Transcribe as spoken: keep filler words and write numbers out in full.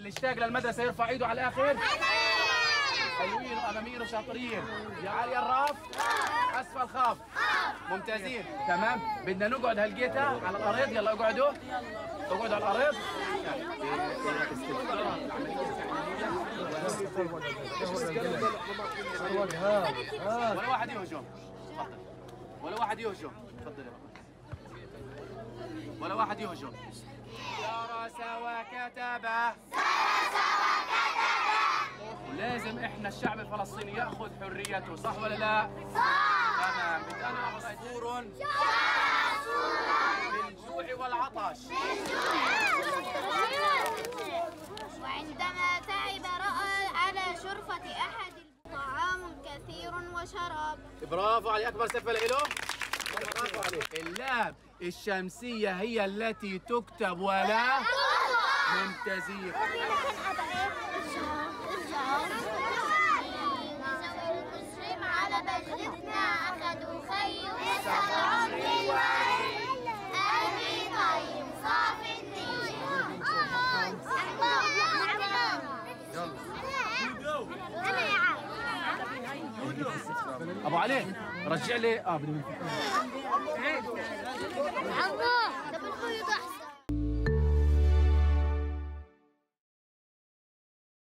اشتاق للمدرسه يرفع ايده على الاخر. حلوين واماميين وشاطرين. يا عالي الراف اسفل خاف. ممتازين. تمام. بدنا نقعد هالجيتا على الارض. يلا اقعدوا اقعدوا على الارض. ولا واحد يهجم. تفضل. ولا واحد يهجم. تفضل يا بابا. ولا واحد يهجم. درس وكتب. درس وكتب. ولازم احنا الشعب الفلسطيني ياخذ حريته، صح ولا لا؟ صح. تمام. بدنا عصفور بالجوع والعطش. وعندما تعب رأى على شرفة أحد طعام كثير وشراب. برافو عليك. أكبر سفة له. برافو عليك. اللام الشمسية هي التي تكتب ولا ممتازين. على بجدتنا أخذوا خي وسبعون بالوعي أبي طيب صافي النية. أنا يا عم أبو علي رجع لي. اه بدي الله.